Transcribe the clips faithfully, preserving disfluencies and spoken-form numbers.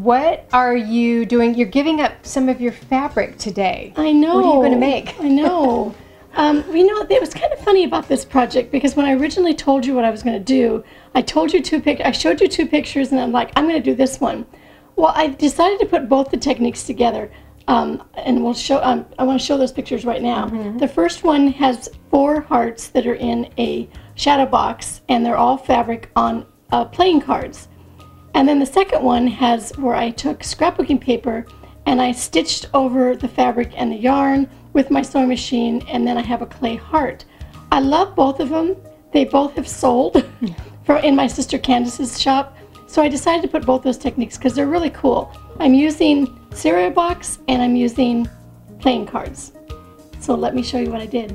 what are you doing? You're giving up some of your fabric today. I know. What are you going to make? I know. Um, you know, it was kind of funny about this project because when I originally told you what I was going to do, I told you two pic- I showed you two pictures, and I'm like, I'm going to do this one. Well, I decided to put both the techniques together, um, and we'll show. Um, I want to show those pictures right now. Mm-hmm. The first one has four hearts that are in a shadow box, and they're all fabric on uh, playing cards. And then the second one has where I took scrapbooking paper and I stitched over the fabric and the yarn with my sewing machine, and then I have a clay heart. I love both of them. They both have sold for in my sister Candace's shop. So I decided to put both those techniques because they're really cool. I'm using cereal box and I'm using playing cards. So let me show you what I did.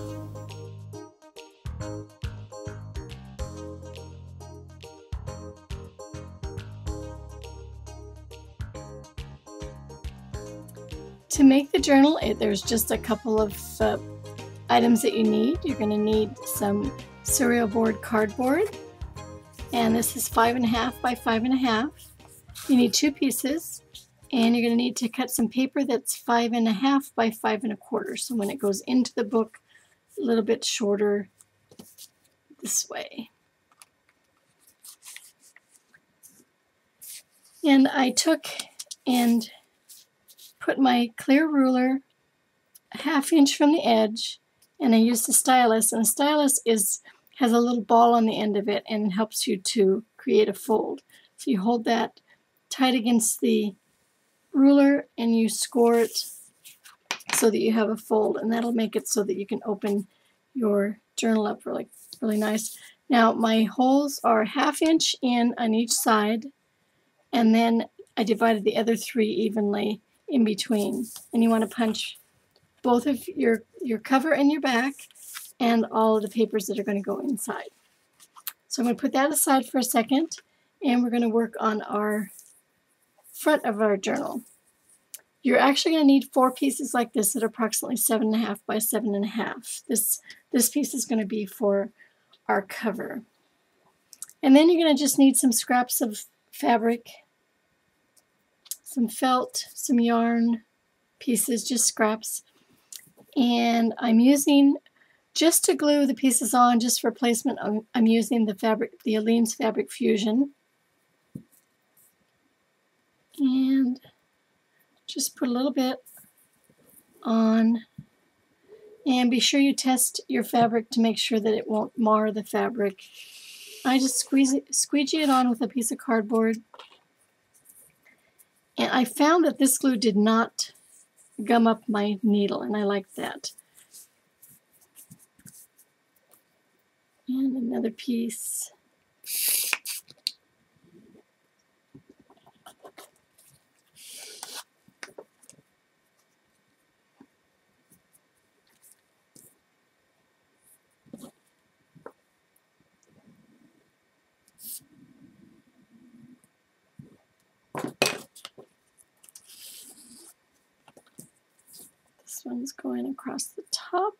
To make the journal, it, there's just a couple of uh, items that you need. You're going to need some cereal board cardboard, and this is five and a half by five and a half. You need two pieces, and you're going to need to cut some paper that's five and a half by five and a quarter. So when it goes into the book, a little bit shorter this way. And I took and put my clear ruler a half inch from the edge, and I used a stylus, and a stylus is has a little ball on the end of it and helps you to create a fold. So you hold that tight against the ruler and you score it so that you have a fold, and that'll make it so that you can open your journal up really, really nice. Now my holes are half inch in on each side, and then I divided the other three evenly in between, and you want to punch both of your your cover and your back and all of the papers that are going to go inside. So I'm going to put that aside for a second, and we're going to work on our front of our journal. You're actually going to need four pieces like this that are approximately seven and a half by seven and a half. This this piece is going to be for our cover, and then you're going to just need some scraps of fabric, some felt, some yarn pieces, just scraps. And I'm using, just to glue the pieces on, just for placement, I'm, I'm using the fabric, the Aleene's Fabric Fusion. And just put a little bit on. And be sure you test your fabric to make sure that it won't mar the fabric. I just squeeze it, squeegee it on with a piece of cardboard. And I found that this glue did not gum up my needle, and I like that. And another piece. This one's going across the top.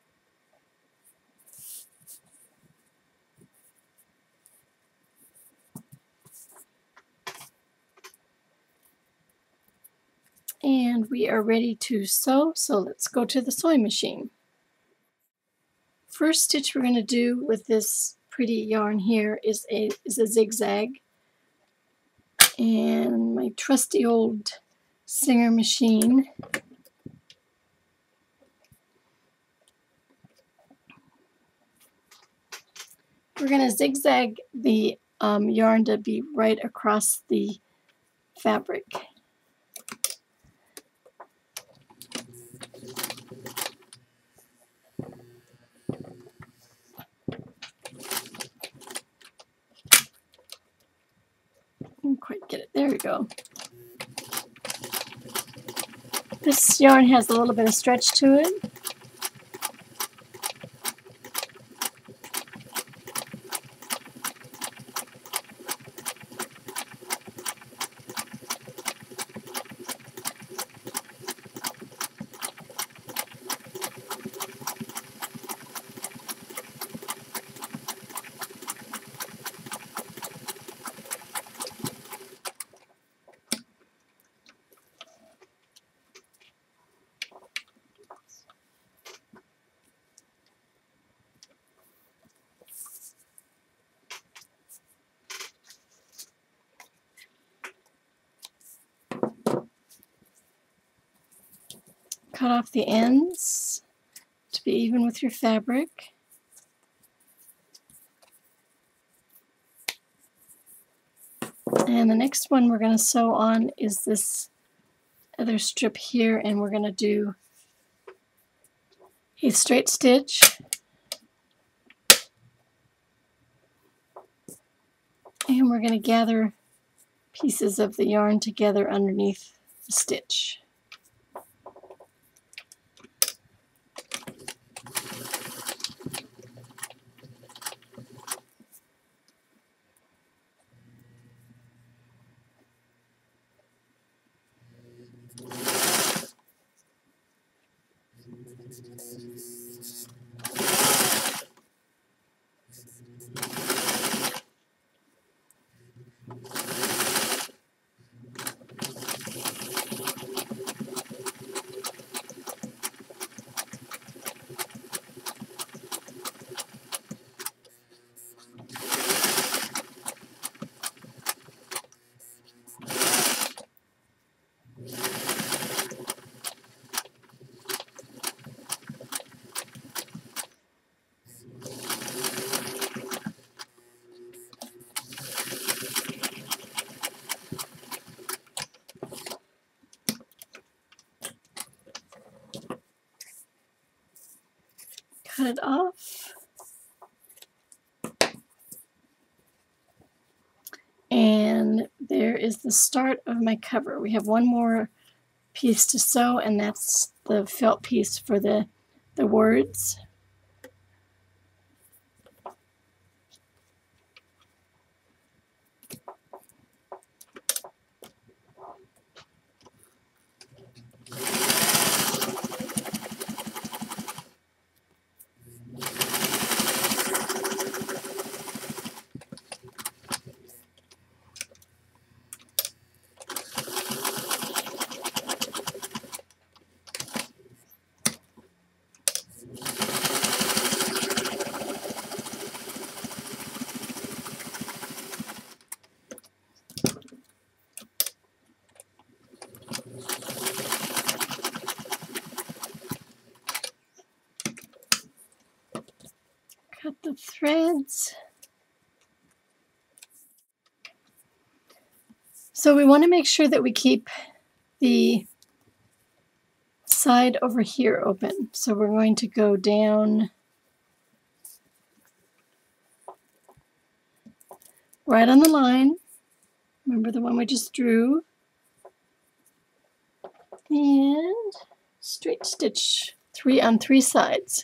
And we are ready to sew, so let's go to the sewing machine. First stitch we're going to do with this pretty yarn here is a, is a zigzag. And my trusty old Singer machine. We're going to zigzag the um, yarn to be right across the fabric. Didn't quite get it. There we go. This yarn has a little bit of stretch to it. cut off the ends to be even with your fabric. And the next one we're going to sew on is this other strip here, and we're going to do a straight stitch, and we're going to gather pieces of the yarn together underneath the stitch. Cut it off. And there is the start of my cover. We have one more piece to sew, and that's the felt piece for the, the words. Cut the threads. So we want to make sure that we keep the side over here open. So we're going to go down right on the line. Remember the one we just drew. And straight stitch three on three sides.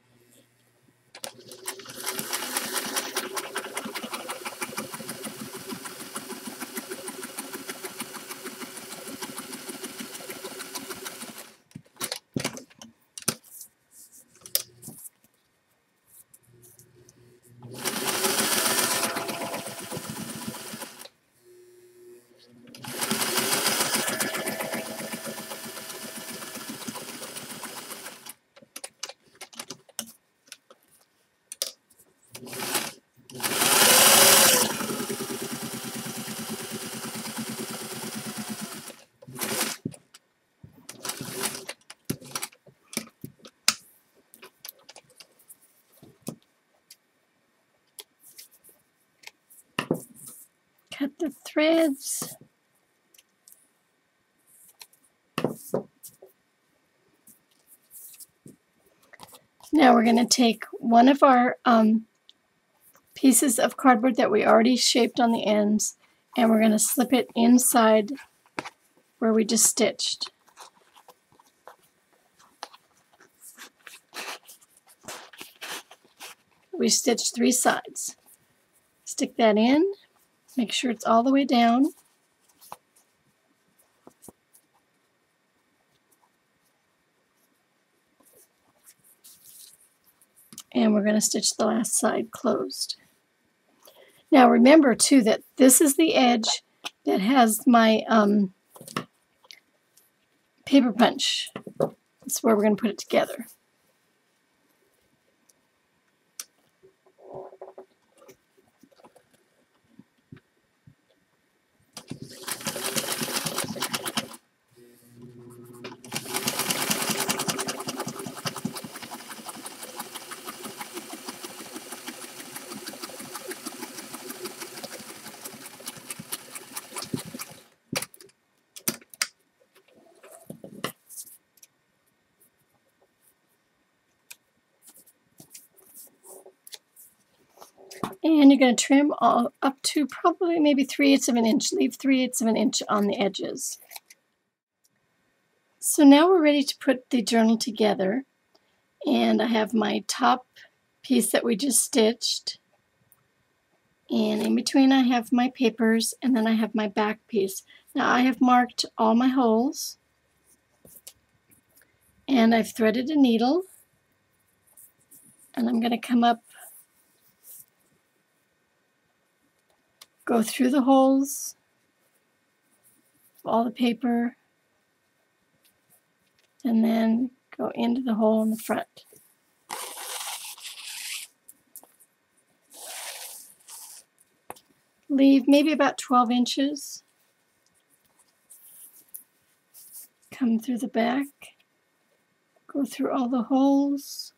Cut the threads. Now we're going to take one of our um, pieces of cardboard that we already shaped on the ends, and we're going to slip it inside where we just stitched. We stitched three sides. Stick that in. Make sure it's all the way down. And we're going to stitch the last side closed. Now remember too that this is the edge that has my um, paper punch. That's where we're going to put it together. And you're going to trim all up to probably maybe three eighths of an inch. Leave three eighths of an inch on the edges. So now we're ready to put the journal together. And I have my top piece that we just stitched. And in between I have my papers, and then I have my back piece. Now I have marked all my holes. And I've threaded a needle. And I'm going to come up, go through the holes of all the paper, and then go into the hole in the front. Leave maybe about twelve inches. Come through the back, go through all the holes.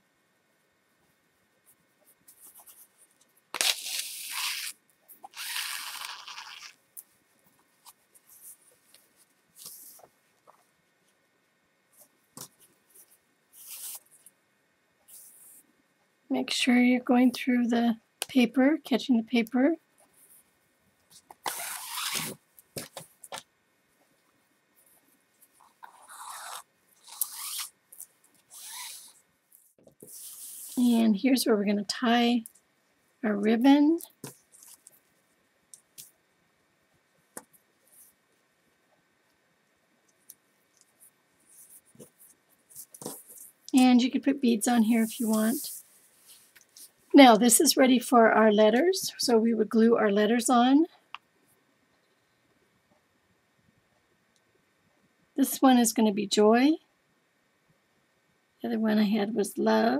Make sure you're going through the paper, catching the paper. And here's where we're going to tie our ribbon. And you can put beads on here if you want. Now this is ready for our letters, so we would glue our letters on. This one is going to be joy. The other one I had was love.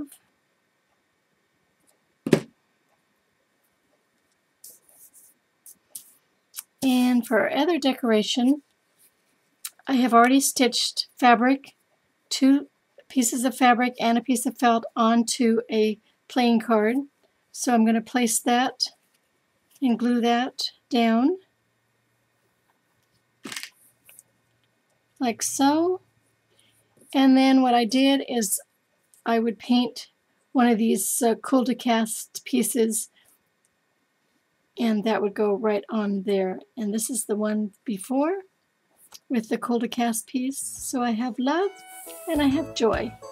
And for our other decoration, I have already stitched fabric, two pieces of fabric and a piece of felt onto a playing card. So I'm going to place that and glue that down like so. And then what I did is I would paint one of these uh, cool to cast pieces, and that would go right on there. And this is the one before with the cool to cast piece. So I have love and I have joy.